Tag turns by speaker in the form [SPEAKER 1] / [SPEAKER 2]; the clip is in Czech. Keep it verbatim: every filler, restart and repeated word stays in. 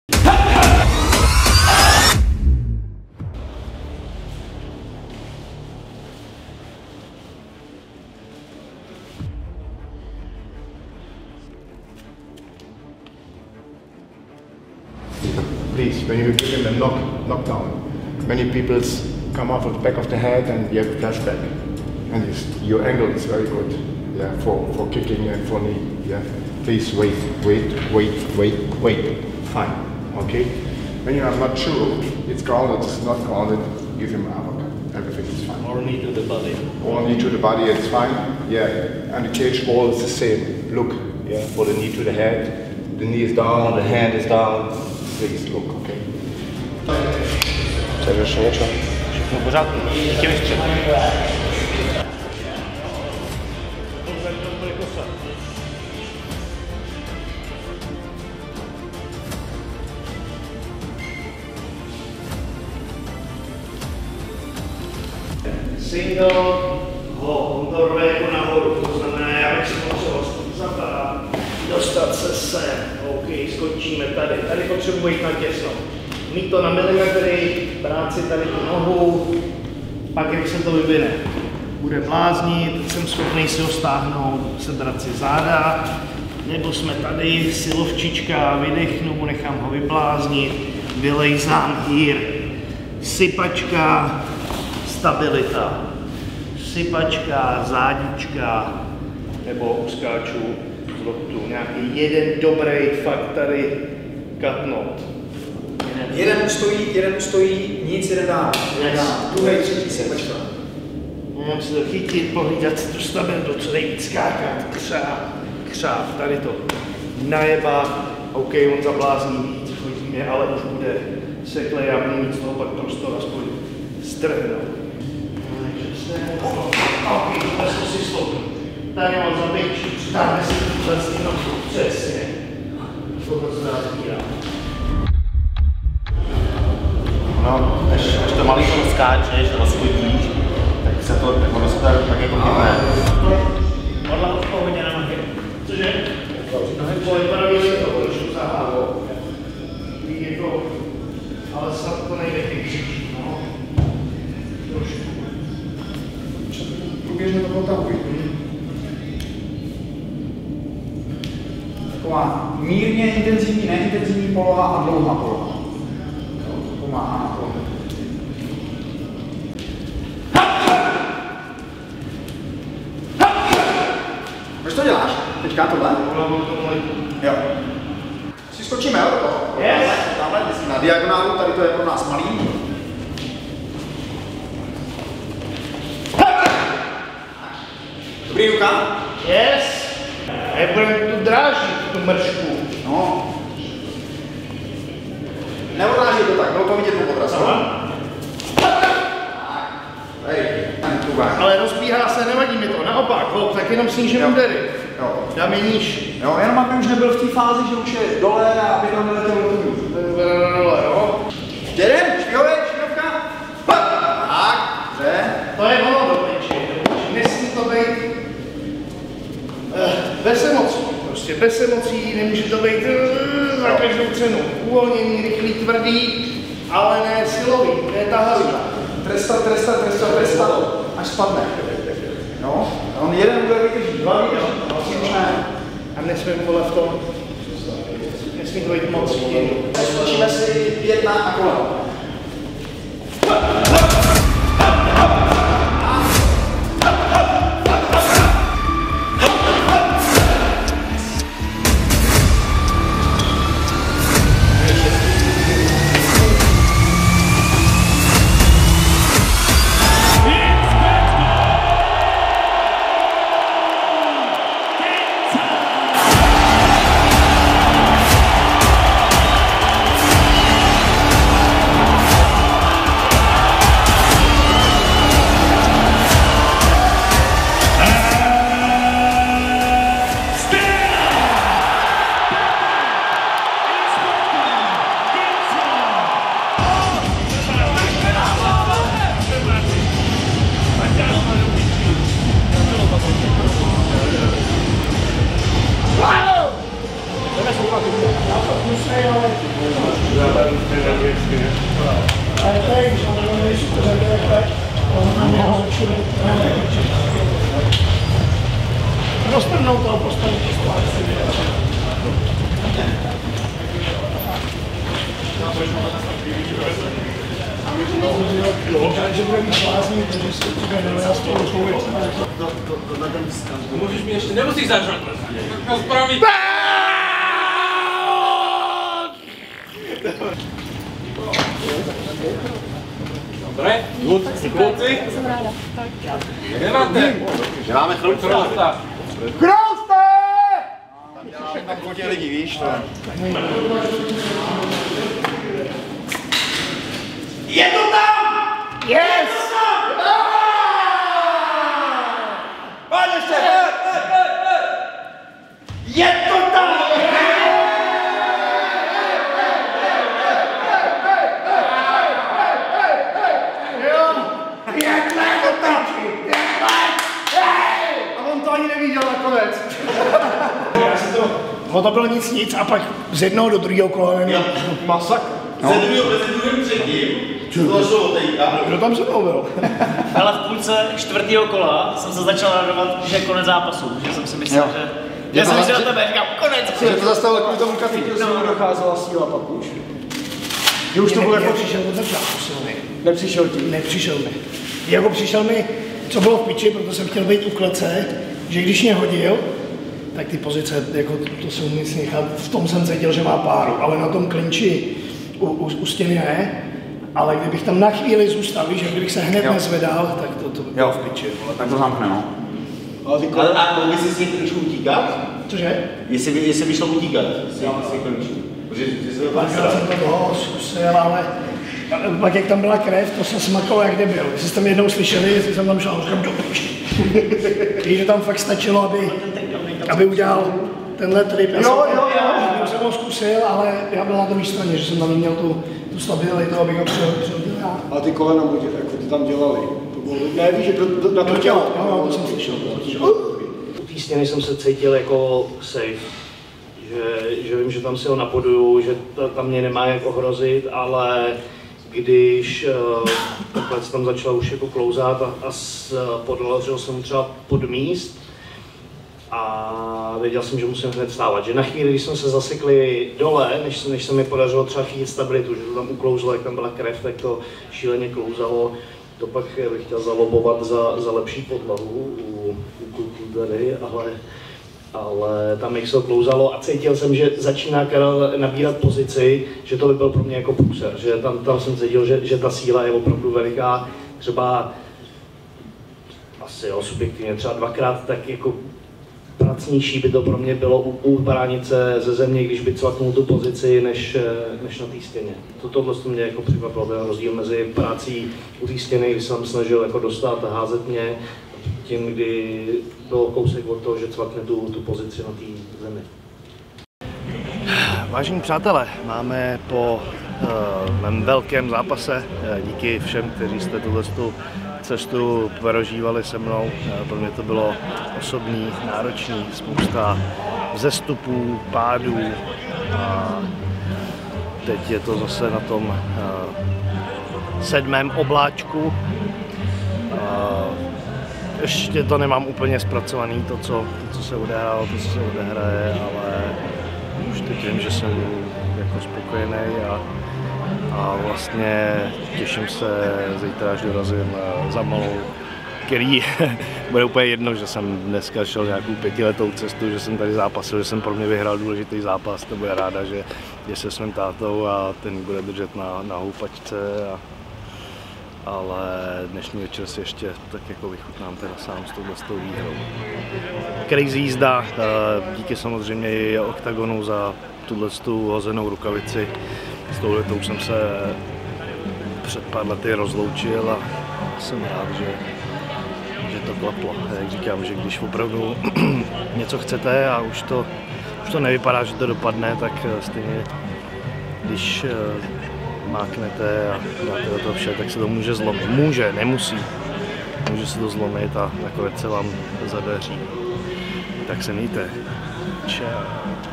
[SPEAKER 1] Please, when you give him a knock, knockdown, many people come off of the back of the head and you have a flashback. And you, your angle is very good, yeah, for, for kicking and for knee, yeah. Please wait, wait, wait, wait, wait, fine, okay? When you are not sure, it's grounded, it's not grounded, give him an uppercut, everything is fine.
[SPEAKER 2] Or knee to the body.
[SPEAKER 1] Or knee to the body, it's fine, yeah. And the cage wall is the same, look, yeah, for the knee to the head, the knee is down, the hand is down, please look, okay?
[SPEAKER 3] Chceš ještě něco?
[SPEAKER 2] Všechno v pořádku, ještě vystřel. Single ho ondoruje jako nahoru, to znamená, já bych si potřeboval zapadat, dostat se sem, OK, skončíme tady, tady potřebuji jít na těsno, mít to na milimetry, brát si tady tu nohu, pak jak se to vyvine, bude bláznit, jsem schopný si ho stáhnout, sebrat si záda, nebo jsme tady, silovčička, vydechnu mu, nechám ho vybláznit, vylejzám hýr, sypačka, stabilita, sypačka, zádička, nebo uskáču z loktu. Nějaký jeden dobrý fakt tady katnout.
[SPEAKER 4] Jeden, jeden stojí, jeden stojí, nic, jeden dá.
[SPEAKER 1] Yes.
[SPEAKER 4] Druhý, třetí sypačka.
[SPEAKER 1] Mám si to chytit, pohlídat si tu stabilitu, co nejvíc skákat, křáp, křáp, tady to najebat, OK, on zablázní víc, chodíme, ale už bude seklej, já budu mít z toho pak prostor aspoň strhnout. Takže se, OK, to si sloupím. Tady mám zaběčí, přitáhne si tu vlastní nohu, přesně. Tohle se dá sbírám.
[SPEAKER 3] No, až, až to malý rozkáčeš, rozchodíš, tak se to jako rozklad tak jako chytne.
[SPEAKER 1] Podle toho hodně na nohy. Cože? Nohy pojďme si to trošku zahávou. Je to, ale snad to nejde chytřičí, no. Trošku.
[SPEAKER 4] Průběžně to potahuji. Taková mírně intenzivní, neintenzivní poloha a dlouhá poloha. To pomáhá na to. Proč to děláš? Teďka tohle? Jo. Si skočíme, jo?
[SPEAKER 1] Yes.
[SPEAKER 4] Tamhle, na diagonálu, tady to je pro nás malý. Dobrý, ruka?
[SPEAKER 1] Yes. A budeme tu drážit, tu mršku.
[SPEAKER 4] No. Neodráží to tak, bylo to vidět po podrazu.
[SPEAKER 1] Ale rozbíhá se, nevadí mi to, naopak, hop, tak jenom snížím údery. Dám je níž.
[SPEAKER 4] Jo, jenom aby už nebyl v té fázi, že už je dole a aby tam neletěl do toho.
[SPEAKER 1] Dole, jo.
[SPEAKER 4] Jeden, švihové, švihovka. Tak, dobře.
[SPEAKER 1] To je ono do menší. Nesmí to být uh, bez emocí. Prostě bez emocí, nemůže to být uh, za každou cenu. Uvolněný, rychlý, tvrdý, ale ne silový, ne tahavý.
[SPEAKER 4] Trestat, trestat, trestat, trestat, až spadne. No, on jeden bude vydrží, dva vydrží, vlastně už ne.
[SPEAKER 1] A nesmím vole v tom, nesmí to být moc.
[SPEAKER 4] Skočíme si jedna a kolem. Wow!
[SPEAKER 1] Ale to je, když mám to nejsi to takhle, ono roztrhnout toho postavit zpátky. Takže bude mít šlázní, takže si to bude já s tou rukou věc.
[SPEAKER 5] Můžeš mi ještě, nemusíš začít. To spraví. Dobré? Kluci? Kluci?
[SPEAKER 6] Jsem ráda. Tak.
[SPEAKER 5] Jak máte?
[SPEAKER 3] Děláme chrousta.
[SPEAKER 5] Chrousta.
[SPEAKER 4] Krouste!
[SPEAKER 3] Tam děláme tam hodně lidí, víš to.
[SPEAKER 2] Je to tam!
[SPEAKER 1] Yes!
[SPEAKER 2] Pojď ještě! Je to tam!
[SPEAKER 1] Pět let otáčky! Pět let! A on to ani neviděl nakonec. Já si to... No to bylo nic nic a pak z jednoho do druhého kola neměl masak.
[SPEAKER 3] Ze druhého, ze druhého předtím, to šlo teďka.
[SPEAKER 1] Kdo tam se mnou byl?
[SPEAKER 7] Ale v půlce čtvrtého kola jsem se začal radovat, že je konec zápasu, že jsem si myslel,
[SPEAKER 4] Jo.
[SPEAKER 7] že... Já jsem si na tebe říkal, konec!
[SPEAKER 4] Že to zastavilo kvůli tomu kafíku, že mu docházela síla pak už. Že už to bylo jako...
[SPEAKER 1] Přišel od začátku silný.
[SPEAKER 4] Nepřišel ti.
[SPEAKER 1] Nepřišel mi. Jako přišel mi, co bylo v piči, proto jsem chtěl být u klece, že když mě hodil, tak ty pozice, jako to se umí nechat, v tom jsem cítil, že má páru, ale na tom klinči u, u, u stěny ne. Ale kdybych tam na chvíli zůstal, víš, že kdybych se hned
[SPEAKER 4] Jo.
[SPEAKER 1] nezvedal, tak to, to bylo v piči. Vole.
[SPEAKER 4] Tak to zamkne, no.
[SPEAKER 3] Ale a mohl bys si s tím klíčů utíkat?
[SPEAKER 1] Cože?
[SPEAKER 3] Jestli by, jestli by šlo utíkat s tím klíčů. Protože jsi se to pak
[SPEAKER 1] Párkrát jsem to dlouho zkusil, ale pak jak tam byla krev, to jsem smakal jak debil. Jestli jste mě jednou slyšeli, jestli jsem tam šel, říkám do piči. Víš, že tam fakt stačilo, aby, aby udělal tenhle trip. Já
[SPEAKER 4] Jo,
[SPEAKER 1] jsem,
[SPEAKER 4] jo, jo.
[SPEAKER 1] Já jsem ho zkusil, ale já byl na druhé straně, že jsem tam neměl tu, tu stabilitu, abych ho přihodil já.
[SPEAKER 4] A ty kolena mu tě, jako ty tam dělali. To bylo, ne, víš, že to, to, na to
[SPEAKER 1] Jo,
[SPEAKER 4] tělo.
[SPEAKER 1] jo, jo, to jsem slyšel. To jsem slyšel. U té stěny jsem se cítil jako safe. Že, že vím, že tam si ho napoduju, že to, tam mě nemá jak ohrozit, ale když uh, takhle se tam začala už jako klouzat a, a podložil jsem třeba pod míst a věděl jsem, že musím hned vstávat. Že na chvíli, když jsme se zasekli dole, než, než se mi podařilo třeba chytit stabilitu, že to tam uklouzlo, jak tam byla krev, tak to šíleně klouzalo. To pak bych chtěl zalobovat za, za lepší podlahu u, u kluků tady, ale, ale tam jak se to klouzalo a cítil jsem, že začíná Karel nabírat pozici, že to by byl pro mě jako průser, že tam, tam jsem cítil, že, že ta síla je opravdu veliká, třeba asi jo, subjektivně třeba dvakrát tak jako pracnější by to pro mě bylo u, u paránice ze země, když by cvaknul tu pozici, než, než na té stěně. To, tohle to mě jako překvapilo, ten rozdíl mezi prací u té stěny, kdy jsem snažil jako dostat a házet mě, tím, kdy bylo kousek od toho, že cvakne tu, tu pozici na té zemi. Vážení přátelé, máme po uh, mém velkém zápase, uh, díky všem, kteří jste tuhle cestu prožívali se mnou. Pro mě to bylo osobní, náročný, spousta vzestupů, pádů a teď je to zase na tom sedmém obláčku. Ještě to nemám úplně zpracovaný, to, co, to, co se odehrálo, to, co se odehraje, ale už teď vím, že jsem jako spokojený a A vlastně těším se zítra, až dorazím za Malou, který bude úplně jedno, že jsem dneska šel nějakou pětiletou cestu, že jsem tady zápasil, že jsem pro mě vyhrál důležitý zápas, to bude ráda, že je se svým tátou a ten bude držet na, na houpačce. A, ale dnešní večer si ještě tak jako vychutnám teda sám s touhle s tou výhrou. Crazy jízda, díky samozřejmě i Oktagonu za tuhle tu hozenou rukavici. S touhletou jsem se před pár lety rozloučil a jsem rád, že, že to klaplo. Jak říkám, že když opravdu něco chcete a už to, už to nevypadá, že to dopadne, tak stejně když máknete a dáte do toho vše, tak se to může zlomit. Může, nemusí. Může se to zlomit a nakonec se vám zadaří. Tak se mějte. Čau.